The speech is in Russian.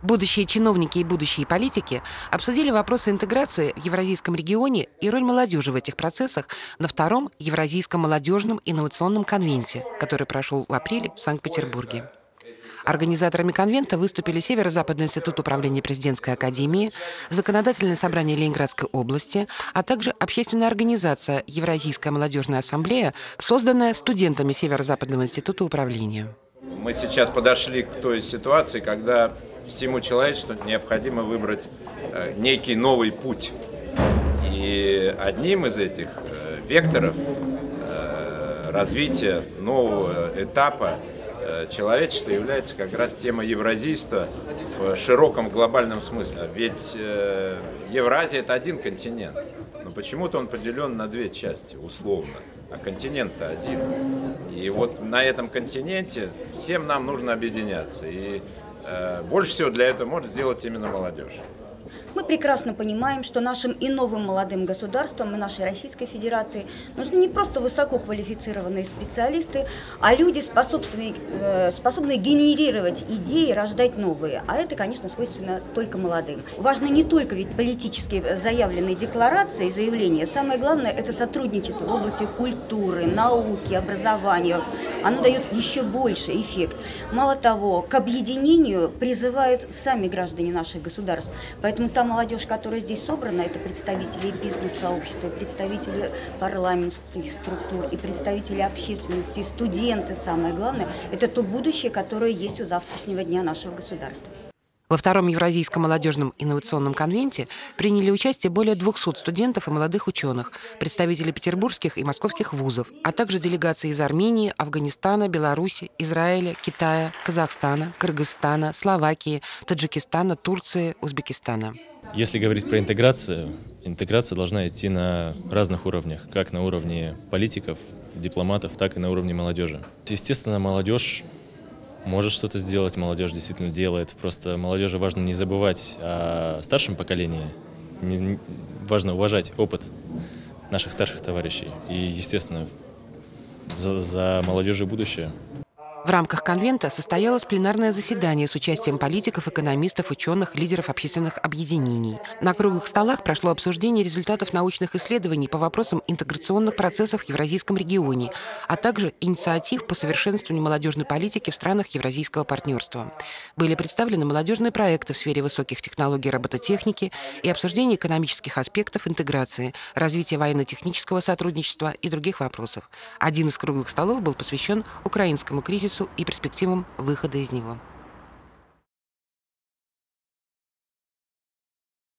Будущие чиновники и будущие политики обсудили вопросы интеграции в Евразийском регионе и роль молодежи в этих процессах на втором Евразийском молодежном инновационном конвенте, который прошел в апреле в Санкт-Петербурге. Организаторами конвента выступили Северо-Западный институт управления президентской академии, Законодательное собрание Ленинградской области, а также общественная организация Евразийская молодежная ассамблея, созданная студентами Северо-Западного института управления. Мы сейчас подошли к той ситуации, когда всему человечеству необходимо выбрать некий новый путь. И одним из этих векторов развития нового этапа человечества является как раз тема евразийства в широком глобальном смысле. Ведь Евразия – это один континент, но почему-то он поделен на две части, условно, а континент-то один. И вот на этом континенте всем нам нужно объединяться. И больше всего для этого может сделать именно молодежь. Мы прекрасно понимаем, что нашим и новым молодым государствам, и нашей Российской Федерации нужны не просто высококвалифицированные специалисты, а люди, способные генерировать идеи, рождать новые. А это, конечно, свойственно только молодым. Важно не только ведь политически заявленные декларации и заявления. Самое главное – это сотрудничество в области культуры, науки, образования. Оно дает еще больше эффект. Мало того, к объединению призывают сами граждане наших государств. Поэтому та молодежь, которая здесь собрана, это представители бизнес-сообщества, представители парламентских структур и представители общественности, студенты, самое главное, это то будущее, которое есть у завтрашнего дня нашего государства. Во втором Евразийском молодежном инновационном конвенте приняли участие более 200 студентов и молодых ученых, представители петербургских и московских вузов, а также делегации из Армении, Афганистана, Беларуси, Израиля, Китая, Казахстана, Кыргызстана, Словакии, Таджикистана, Турции, Узбекистана. Если говорить про интеграцию, интеграция должна идти на разных уровнях, как на уровне политиков, дипломатов, так и на уровне молодежи. Естественно, молодежь может что-то сделать, молодежь действительно делает. Просто молодежи важно не забывать о старшем поколении, важно уважать опыт наших старших товарищей. И, естественно, за молодежью будущее. В рамках конвента состоялось пленарное заседание с участием политиков, экономистов, ученых, лидеров общественных объединений. На круглых столах прошло обсуждение результатов научных исследований по вопросам интеграционных процессов в Евразийском регионе, а также инициатив по совершенствованию молодежной политики в странах Евразийского партнерства. Были представлены молодежные проекты в сфере высоких технологий робототехники и обсуждение экономических аспектов интеграции, развития военно-технического сотрудничества и других вопросов. Один из круглых столов был посвящен украинскому кризису и перспективам выхода из него.